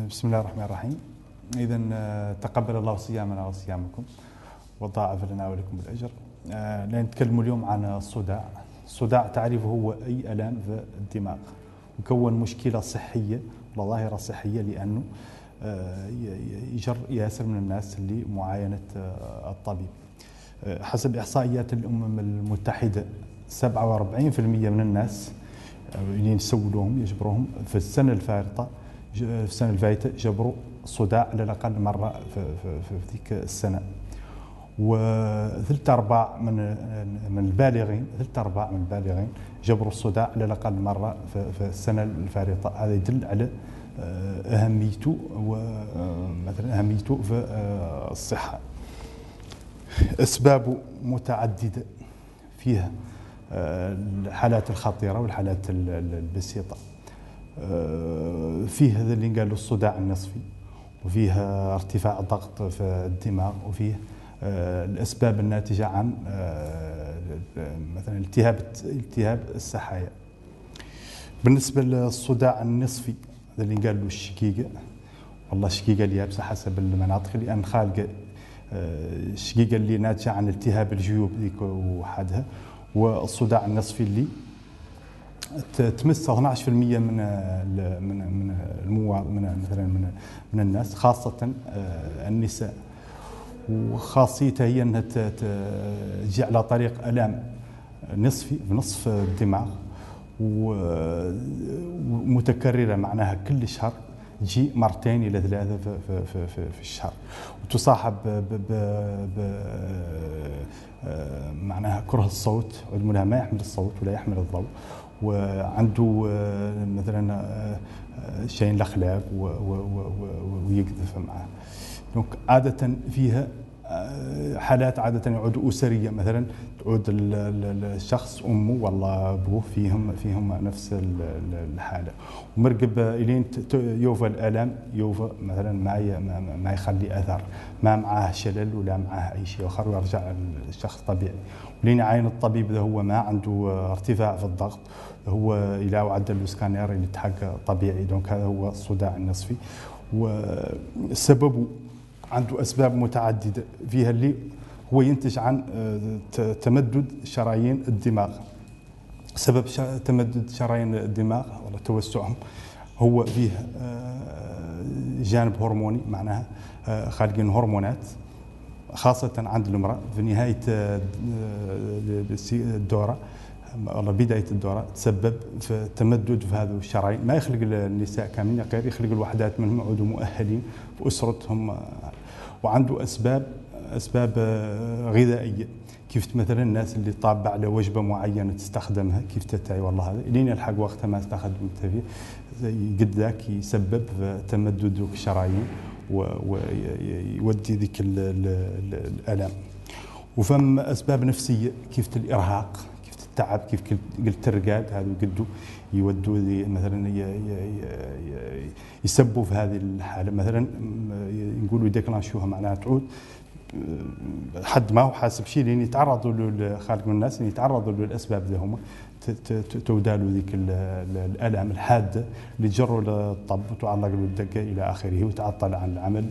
بسم الله الرحمن الرحيم. إذا تقبل الله صيامنا وصيامكم وضاعف لنا ولكم الأجر. نتكلم اليوم عن الصداع. الصداع تعريفه هو أي ألام في الدماغ مكون مشكلة صحية ولا ظاهرة صحية، لأنه يجر ياسر من الناس اللي معاينة الطبيب. حسب إحصائيات الأمم المتحدة 47% من الناس اللي نسولوهم يجبروهم في السنة الفائتة جبروا صداع على الأقل مرة في ذيك السنة. وثلث أرباع من البالغين جبروا الصداع على الأقل مرة في السنة الفارطة. هذا يدل على أهميته ومثلا أهميته في الصحة. أسبابه متعددة، فيها الحالات الخطيرة والحالات البسيطة. فيه هذا اللي قالوا الصداع النصفي، وفيه ارتفاع الضغط في الدماغ، وفيه الأسباب الناتجة عن مثلا التهاب السحايا. بالنسبة للصداع النصفي هذا اللي قالوا الشقيقة، والله الشقيقة اليابسة حسب المناطق، لأن خالقة الشقيقة اللي ناتجة عن التهاب الجيوب ذيك وحدها، والصداع النصفي اللي تمس 12% من الناس، خاصة النساء. وخاصيتها هي أنها تجي على طريق ألام نصفي في نصف الدماغ ومتكررة، معناها كل شهر تجي مرتين إلى ثلاثة في الشهر، وتصاحب معناها كره الصوت، عندما ما يحمل الصوت ولا يحمل الضوء، وعنده مثلا شيء الأخلاق ويقذف معه. دونك عادة فيها حالات عادة يعود أسرية، مثلا تعود الشخص أمه والله أبوه فيهم نفس الحالة، ومرقب إلين يوفى الآلام، يوفى مثلا ما يخلي أثر، ما معاه شلل ولا معاه أي شيء آخر، ويرجع الشخص طبيعي. ولين يعاين الطبيب إذا هو ما عنده ارتفاع في الضغط، هو إلى عدل السكانير اللي تحقق طبيعي. دونك هذا هو الصداع النصفي، وسببه عنده أسباب متعددة، فيها اللي هو ينتج عن تمدد شرايين الدماغ. سبب تمدد شرايين الدماغ ولا توسعهم هو فيه جانب هرموني، معناها خارجين هرمونات خاصة عند المرأة في نهاية الدورة والله بداية الدورة، تسبب في تمدد في هذه الشرايين. ما يخلق النساء كاملين، غير يخلق الوحدات منهم يعودوا مؤهلين في أسرتهم. وعنده أسباب غذائية، كيف مثلا الناس اللي طابة على وجبة معينة تستخدمها، كيف تتعي والله هذا لين يلحق وقتها ما استخدمتها فيه، قد ذاك يسبب في تمدد الشرايين ويودي ذيك الآلام. وفم أسباب نفسية، كيف الإرهاق، كيف التعب، كيف قلت الرقاد، هذا قدو يودوا مثلا يسبوا في هذه الحالة. مثلا نقولوا يديكلانشوها، معناها تعود حد ما هو حاسب شيء، لين يتعرضوا لخارج من الناس، يتعرضوا للأسباب ذي هما تودالوا ذيك الآلام الحادة اللي تجروا للطب وتعلق له الدقة إلى آخره، وتعطل عن العمل.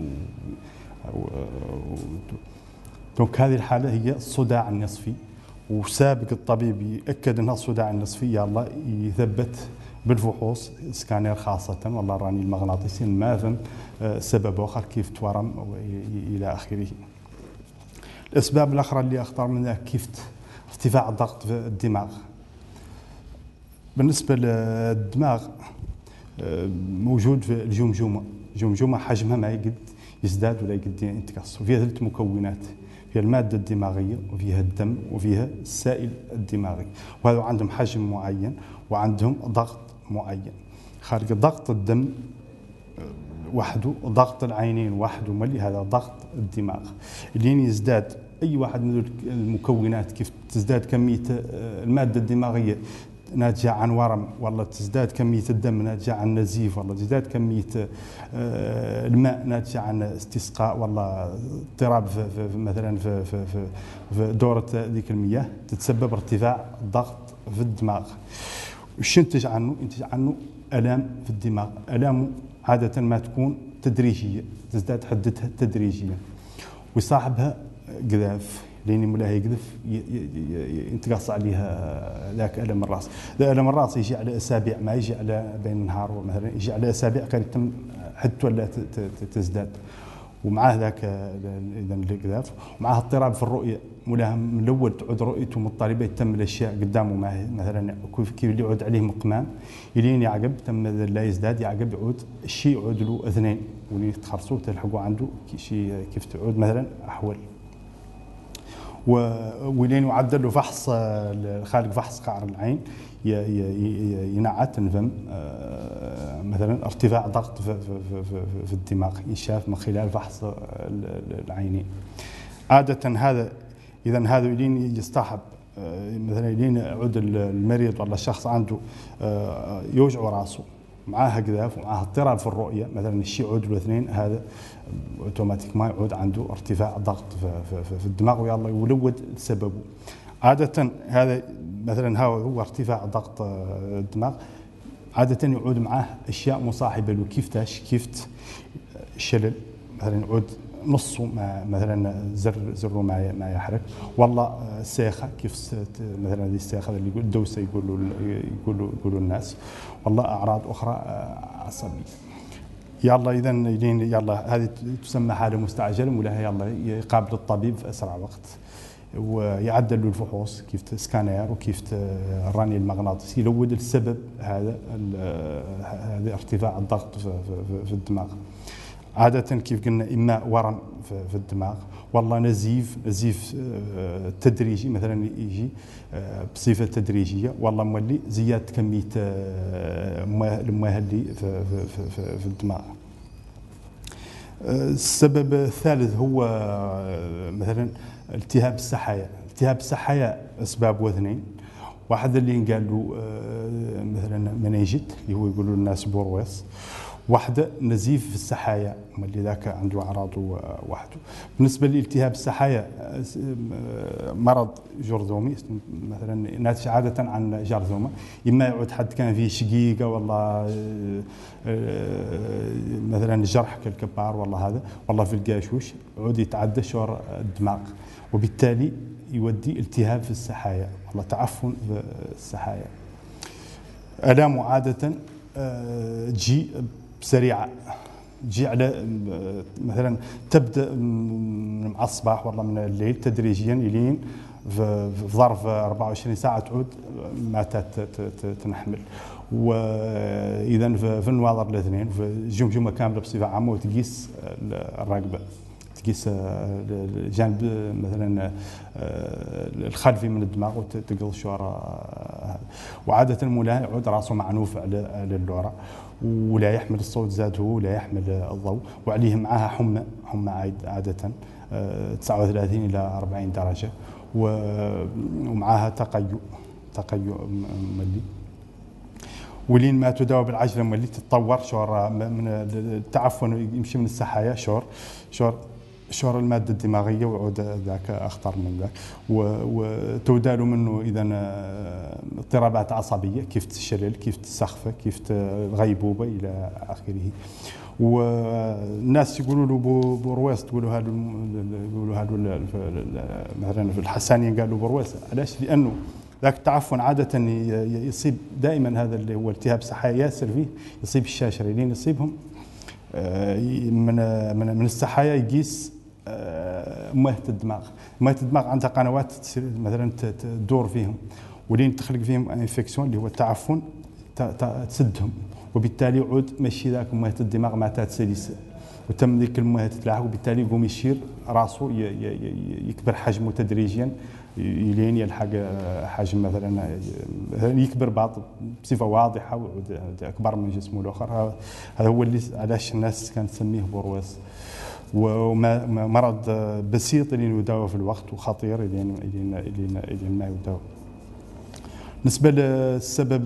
دونك هذه الحالة هي الصداع النصفي، وسابق الطبيب يأكد أنها الصداع النصفي، يلا يثبت بالفحوص سكانير خاصة، والله راني المغناطيسي ما فهم سبب آخر كيف تورم إلى آخره. الأسباب الأخرى اللي أخطر منها كيف ارتفاع الضغط في الدماغ. بالنسبة للدماغ موجود في الجمجمة حجمها ما يقد يزداد ولا يقد ينتقص، وفيها 3 مكونات، فيها المادة الدماغية، وفيها الدم، وفيها السائل الدماغي، وهذا عندهم حجم معين وعندهم ضغط معين. خارج ضغط الدم وحده وضغط العينين وحده ملي، هذا ضغط الدماغ. اللي يزداد أي واحد من المكونات، كيف تزداد كمية المادة الدماغية ناتجة عن ورم، والله تزداد كمية الدم ناتجة عن نزيف، والله تزداد كمية الماء ناتجة عن استسقاء، والله اضطراب في مثلا في دورة ذيك المياه، تتسبب ارتفاع الضغط في الدماغ. وش ينتج عنه؟ ينتج عنه آلام في الدماغ. آلامه عادة ما تكون تدريجية، تزداد حدتها تدريجيا، ويصاحبها قذاف لين مولاها يقذف ينتقص عليها ذاك ألم الراس. ذا ألم الراس يجي على أسابيع، ما يجي على بين النهار مثلا، يجي على أسابيع كانت تم حدته ولا تزداد. ومعاه ذاك اذا القذاف، ومعاه اضطراب في الرؤيه، مولاها من الاول تعود رؤيته مضطربه، تم الاشياء قدامه مثلا كيف اللي يعود عليه مقمام، الين يعقب تم لا يزداد، يعقب يعود الشيء يعود له اذنين، واللي تخرصوه تلحقوا عنده شيء كيف تعود مثلا احول. ولين يعدل له فحص خارج فحص قعر العين، ينعت الفم مثلا ارتفاع ضغط في الدماغ ينشاف من خلال فحص العينين. عادة هذا إذا هذا يلين يصطحب مثلا يلين يعود المريض ولا الشخص عنده يوجع راسه، معاه قذاف ومعاه اضطراب في الرؤية مثلا، الشيء يعود له اثنين، هذا اوتوماتيك ما يعود عنده ارتفاع ضغط في الدماغ، ويلا يولد سببه. عادة هذا مثلا هو ارتفاع ضغط الدماغ، عادة يعود معه اشياء مصاحبة له، كيف الشلل مثلا يعود نصه مثلا زره ما يحرك، والله السيخة كيف مثلا هذه السيخة اللي يقول دوسة يقولوا الناس، والله أعراض أخرى عصبية. يلا إذا يلا هذه تسمى حالة مستعجلة، مولاها يلا يقابل الطبيب في أسرع وقت، ويعدل له الفحوص كيف سكانير وكيف الرنين المغناطيسي يلود السبب هذا ارتفاع الضغط في الدماغ. عادة كيف قلنا إما ورم في الدماغ، والله نزيف تدريجي مثلا يجي بصفة تدريجية، والله مولي زيادة كمية المويه اللي في الدماغ. السبب الثالث هو مثلا التهاب السحايا. التهاب السحايا أسبابه اثنين، واحد اللي قال له مثلا منيجيت اللي هو يقولوا الناس بورويس، واحدة نزيف في السحايا اللي ذاك عنده أعراضه وحده. بالنسبة لالتهاب السحايا مرض جرذومي مثلا، ناتج عادة عن جرذومة، إما يعود حد كان فيه شقيقة والله مثلا جرح كالكبار والله هذا، والله في القاشوش يعود يتعدى شور الدماغ، وبالتالي يودي التهاب في السحايا، والله تعفن في السحايا. آلامه عادة تجي سريعة، تجي على مثلا تبدا مع الصباح والله من الليل تدريجيا الين في ظرف 24 ساعه تعود ما تنحمل. واذا في النواظر الاثنين في الجمجمه كامله بصفه عامه، وتقيس الرقبه، تقيس الجانب مثلا الخلفي من الدماغ وتقل شعر. وعاده مولاها يعود راسه معنوف على اللورة، ولا يحمل الصوت زاد، هو ولا يحمل الضوء، وعليه معها حمى عادة 39 إلى 40 درجة، ومعها تقيؤ ملي. ولين ما تداوى بالعجلة ملي تتطور شعور من التعفن، يمشي من السحايا شعور المادة الدماغية، ويعود ذاك أخطر من ذاك، وتودال منه إذا اضطرابات عصبية كيف الشلل، كيف السخفة، كيف الغيبوبة إلى آخره. والناس يقولوا له برويس، تقولوا هذا مثلا في الحسانية قالوا برويس، علاش؟ لأنه ذاك التعفن عادة يصيب دائما، هذا اللي هو التهاب سحايا ياسر فيه، يصيب الشاشرين، يصيبهم من السحايا، يقيس مويه الدماغ. مويه الدماغ عندها قنوات مثلا تدور فيهم، ولين تخلق فيهم انفكسيون اللي هو التعفن تسدهم، وبالتالي يعود ماشي ذاك مويه الدماغ ما تتسلس، وتم ذيك المويه تتلاحق، وبالتالي يقوم يشير راسه يكبر حجمه تدريجيا لين يلحق حجم مثلا يكبر بعض بصفه واضحه، ويعود اكبر من جسمه الاخر. هذا هو اللي علاش الناس كانت تسميه برويس. ومرض بسيط اللي يداوى في الوقت، وخطير اللي ما يداوى. بالنسبه للسبب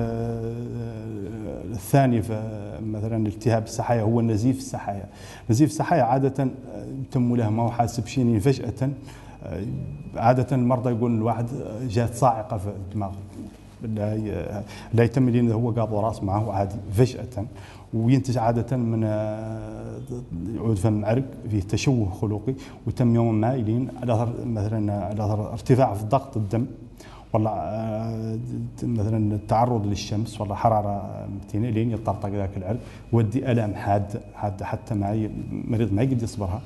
الثاني مثلا التهاب السحايا هو نزيف السحايا. نزيف السحايا عاده تم له ما هو حاسب شيء فجاه، عاده المرضى يقول الواحد جات صاعقه في الدماغ، لا يتم لين هو قابض راس معه عادي فجاه، وينتج عادة من يعود فم عرق فيه تشوه خلقي، وتم يوم ما إلين على مثلا على ارتفاع في ضغط الدم، والله مثلا التعرض للشمس، والله حراره متينه لين يطرطق ذاك العرق، ودي الام حاده حتى معي مريض ما يقدر يصبرها.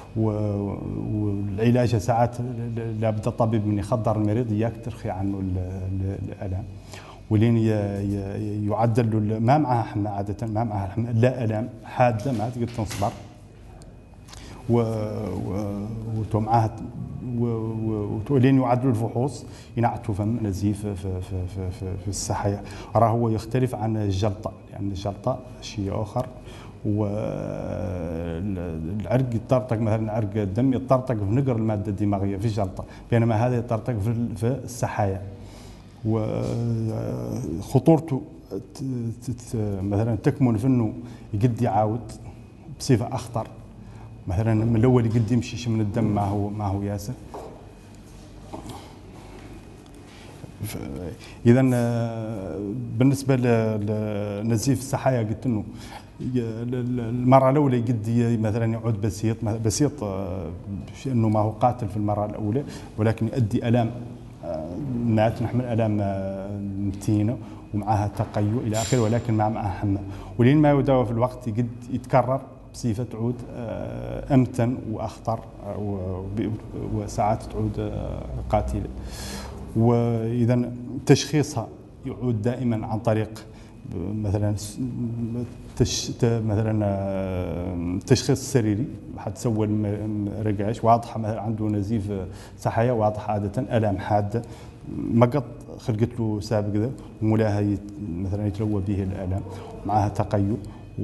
والعلاج ساعات لابد الطبيب من يخدر المريض اياك ترخي عنه الالام، ولين يعدل له ما معها حمى، عاده ما معها حمى لا الام حاده ما تقدر تصبر، ومعها ولين يعدلوا الفحوص ينعتوا فم نزيف في السحايا. راه هو يختلف عن الجلطه، لان الجلطه شيء اخر، والعرق يطرطق، مثلا عرق الدم يطرطق في نقر الماده الدماغيه في الجلطه، بينما هذا يطرطق في السحايا. وخطورته مثلا تكمن في انه يقد يعاود بصفه اخطر، مثلا من الاول يقد يمشي من الدم ما هو ياسر. اذا بالنسبه لنزيف السحايا قلت انه المره الاولى يقد مثلا يعود بسيط انه ما هو قاتل في المره الاولى، ولكن يؤدي الام مات نحمل الام متينه ومعها تقيؤ الى اخره، ولكن ما معها حمى، ولين ما يداوى في الوقت يقد يتكرر بصفه تعود امتن واخطر، وساعات تعود قاتله. واذا تشخيصها يعود دائما عن طريق مثلا التشخيص السريري، حتسوى الرقاش واضحه، مثلا عنده نزيف سحايا واضح عاده الام حاده مقط خلقت له سابق ذا، ومولاها مثلا يتلوى به الالام معها تقيؤ،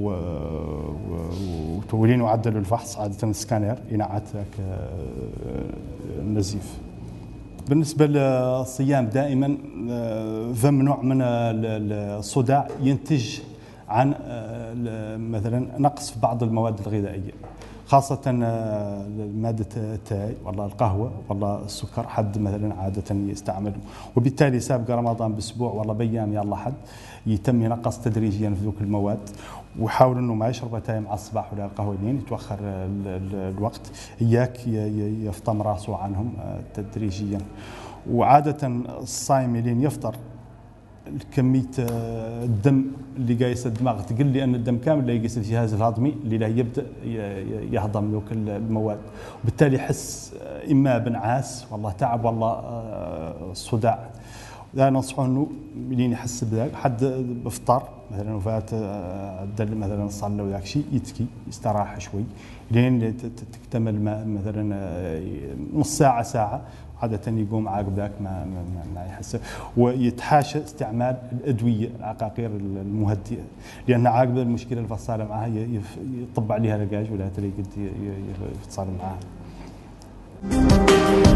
وتولين وعدل الفحص عاده السكانير ينعت ذاك النزيف. بالنسبه للصيام دائما فم نوع من الصداع ينتج عن مثلا نقص في بعض المواد الغذائيه، خاصه ماده التاي والله القهوه والله السكر، حد مثلا عاده يستعمله، وبالتالي سابق رمضان باسبوع والله بايام يلا حد يتم ينقص تدريجيا في ذوك المواد، ويحاول انه ما يشرب تاي مع الصباح ولا القهوه لين يتوخر الوقت، اياك يفطم راسه عنهم تدريجيا. وعاده الصايم لين يفطر كميه الدم اللي قايس الدماغ تقل، لان الدم كامل اللي يقيس الجهاز الهضمي اللي لا يبدا يهضم له كل المواد، وبالتالي يحس اما بنعاس والله تعب والله صداع. لا ننصحه انه لين يحس بذاك حد بفطر مثلا وفات مثلا صلى وذاك شيء يتكي يستراح شوي لين تكتمل مثلا نص ساعه ساعه، عادة يقوم عقب ذاك ما يحس، ويتحاشى استعمال الادويه العقاقير المهدئه، لان عقب المشكله الفصاله معها يطب عليها لقاج ولا تلاقي يتصل معها.